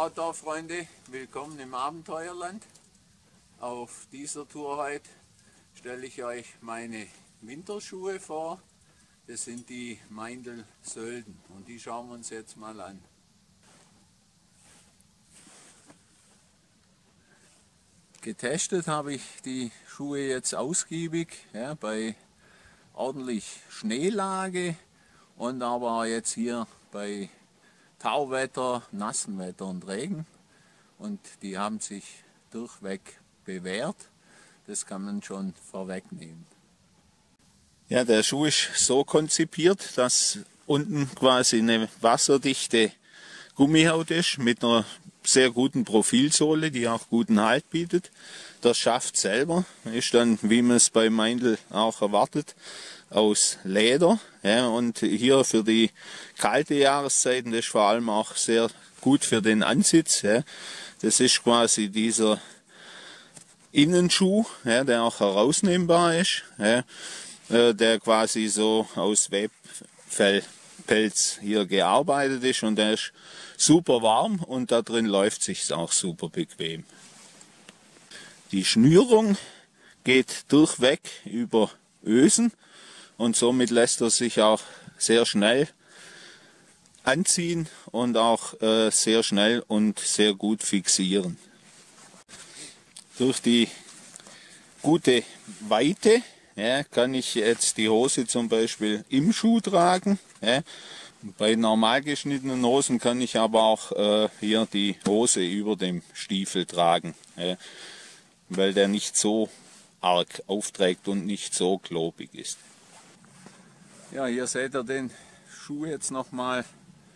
Outdoor-Freunde, willkommen im Abenteuerland. Auf dieser Tour heute stelle ich euch meine Winterschuhe vor. Das sind die Meindl Sölden und die schauen wir uns jetzt mal an. Getestet habe ich die Schuhe jetzt ausgiebig, ja, bei ordentlich Schneelage und aber jetzt hier bei Tauwetter, nassem Wetter und Regen, und die haben sich durchweg bewährt. Das kann man schon vorwegnehmen. Ja, der Schuh ist so konzipiert, dass unten quasi eine wasserdichte Gummihaut ist mit einer sehr guten Profilsohle, die auch guten Halt bietet. Der Schaft selber ist dann, wie man es bei Meindl auch erwartet, aus Leder. Ja, und hier für die kalte Jahreszeiten, das ist vor allem auch sehr gut für den Ansitz. Ja. Das ist quasi dieser Innenschuh, ja, der auch herausnehmbar ist, ja, der quasi so aus Webfellpelz hier gearbeitet ist, und der ist super warm und da drin läuft sich's auch super bequem. Die Schnürung geht durchweg über Ösen und somit lässt er sich auch sehr schnell anziehen und auch sehr schnell und sehr gut fixieren. Durch die gute Weite, ja, kann ich jetzt die Hose zum Beispiel im Schuh tragen. Ja. Bei normal geschnittenen Hosen kann ich aber auch hier die Hose über dem Stiefel tragen, ja, weil der nicht so arg aufträgt und nicht so klobig ist. Ja, hier seht ihr den Schuh jetzt nochmal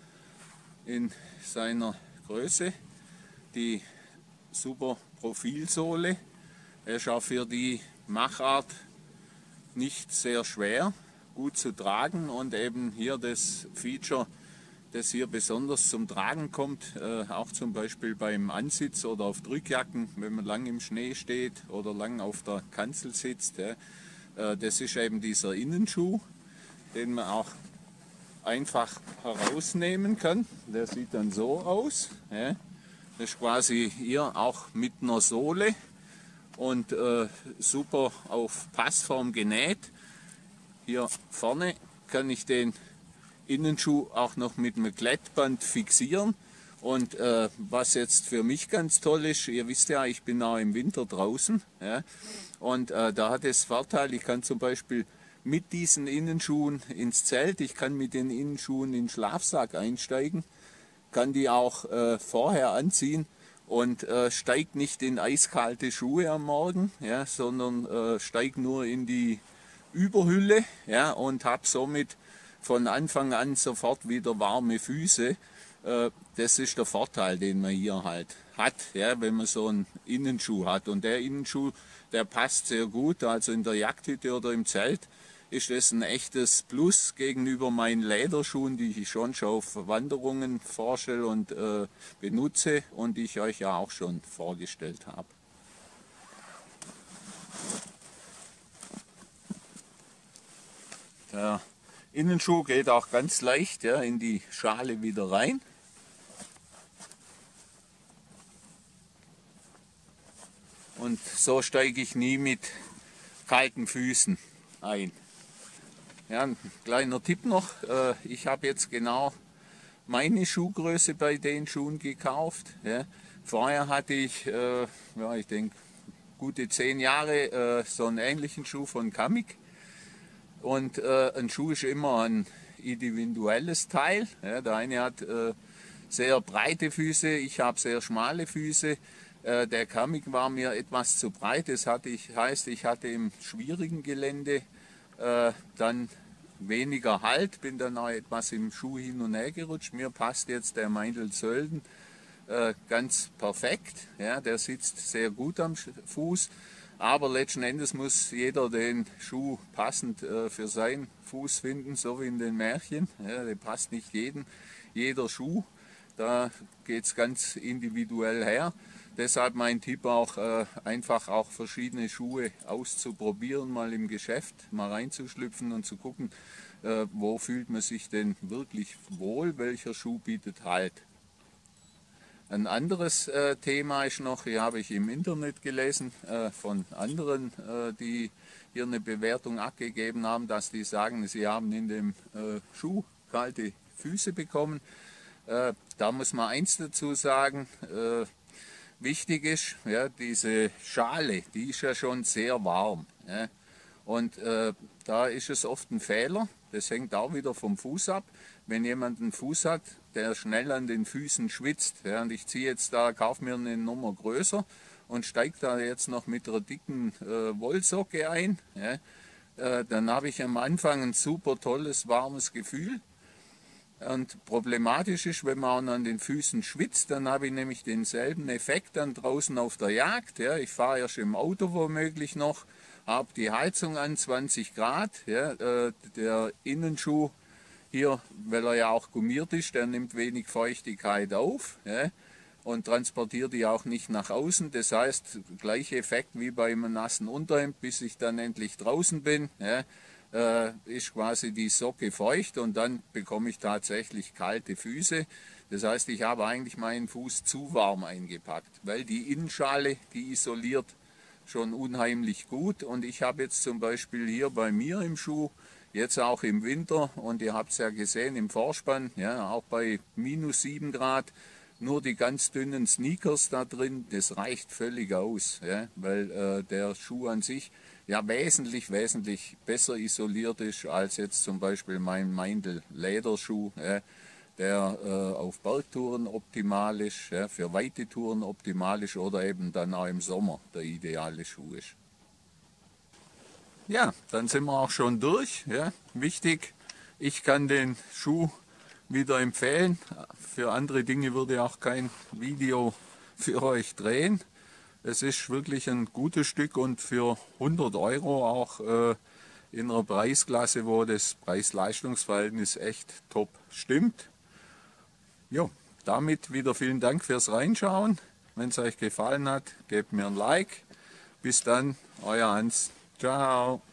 in seiner Größe. Die super Profilsohle. Er ist auch für die Machart nicht sehr schwer, gut zu tragen, und eben hier das Feature, das hier besonders zum Tragen kommt, auch zum Beispiel beim Ansitz oder auf Drückjacken, wenn man lang im Schnee steht oder lang auf der Kanzel sitzt. Ja, das ist eben dieser Innenschuh, den man auch einfach herausnehmen kann. Der sieht dann so aus. Ja. Das ist quasi hier auch mit einer Sohle und super auf Passform genäht. Hier vorne kann ich den Innenschuh auch noch mit einem Glättband fixieren. Und was jetzt für mich ganz toll ist, ihr wisst ja, ich bin auch im Winter draußen. Ja, und da hat es Vorteil, ich kann zum Beispiel mit diesen Innenschuhen ins Zelt, ich kann mit den Innenschuhen in den Schlafsack einsteigen, kann die auch vorher anziehen und steigt nicht in eiskalte Schuhe am Morgen, ja, sondern steigt nur in die Überhülle, ja, und habe somit von Anfang an sofort wieder warme Füße. Das ist der Vorteil, den man hier halt hat, ja, wenn man so einen Innenschuh hat. Und der Innenschuh, der passt sehr gut, also in der Jagdhütte oder im Zelt ist das ein echtes Plus gegenüber meinen Lederschuhen, die ich schon auf Wanderungen vorstelle und benutze und die ich euch ja auch schon vorgestellt habe. Der Innenschuh geht auch ganz leicht, ja, in die Schale wieder rein. Und so steige ich nie mit kalten Füßen ein. Ja, ein kleiner Tipp noch, ich habe jetzt genau meine Schuhgröße bei den Schuhen gekauft. Ja. Vorher hatte ich, ja, ich denke, gute 10 Jahre so einen ähnlichen Schuh von Kamik. Und ein Schuh ist immer ein individuelles Teil. Ja, der eine hat sehr breite Füße, ich habe sehr schmale Füße. Der Kamik war mir etwas zu breit, das heißt, ich hatte im schwierigen Gelände dann weniger Halt, bin dann auch etwas im Schuh hin und her gerutscht. Mir passt jetzt der Meindl Sölden ganz perfekt, ja, der sitzt sehr gut am Fuß, aber letzten Endes muss jeder den Schuh passend für seinen Fuß finden, so wie in den Märchen. Ja, der passt nicht jeder Schuh, da geht es ganz individuell her. Deshalb mein Tipp auch, einfach auch verschiedene Schuhe auszuprobieren, mal im Geschäft, mal reinzuschlüpfen und zu gucken, wo fühlt man sich denn wirklich wohl, welcher Schuh bietet Halt. Ein anderes Thema ist noch, hier habe ich im Internet gelesen von anderen, die hier eine Bewertung abgegeben haben, dass die sagen, sie haben in dem Schuh kalte Füße bekommen. Da muss man eins dazu sagen, wichtig ist, ja, diese Schale, die ist ja schon sehr warm. Ja. Und da ist es oft ein Fehler, das hängt auch wieder vom Fuß ab. Wenn jemand einen Fuß hat, der schnell an den Füßen schwitzt, ja, und ich ziehe jetzt da, kaufe mir eine Nummer größer und steige da jetzt noch mit einer dicken Wollsocke ein, ja, dann habe ich am Anfang ein super tolles, warmes Gefühl. Und problematisch ist, wenn man an den Füßen schwitzt, dann habe ich nämlich denselben Effekt dann draußen auf der Jagd. Ja. Ich fahre erst im Auto womöglich noch, habe die Heizung an 20 Grad. Ja. Der Innenschuh hier, weil er ja auch gummiert ist, der nimmt wenig Feuchtigkeit auf, ja, und transportiert die auch nicht nach außen. Das heißt, gleicher Effekt wie bei einem nassen Unterhemd, bis ich dann endlich draußen bin. Ja. Ist quasi die Socke feucht und dann bekomme ich tatsächlich kalte Füße. Das heißt, ich habe eigentlich meinen Fuß zu warm eingepackt, weil die Innenschale, die isoliert schon unheimlich gut. Und ich habe jetzt zum Beispiel hier bei mir im Schuh, jetzt auch im Winter, und ihr habt es ja gesehen im Vorspann, ja, auch bei -7 Grad, nur die ganz dünnen Sneakers da drin, das reicht völlig aus, ja, weil der Schuh an sich ja wesentlich besser isoliert ist als jetzt zum Beispiel mein Meindl Lederschuh, ja, der auf Bergtouren optimal ist, ja, für weite Touren optimal ist oder eben dann auch im Sommer der ideale Schuh ist. Ja, dann sind wir auch schon durch. Ja. Wichtig, ich kann den Schuh wieder empfehlen. Für andere Dinge würde ich auch kein Video für euch drehen. Es ist wirklich ein gutes Stück und für 100 € auch in einer Preisklasse, wo das Preis-Leistungs-Verhältnis echt top stimmt. Jo, damit wieder vielen Dank fürs Reinschauen. Wenn es euch gefallen hat, gebt mir ein Like. Bis dann, euer Hans. Ciao.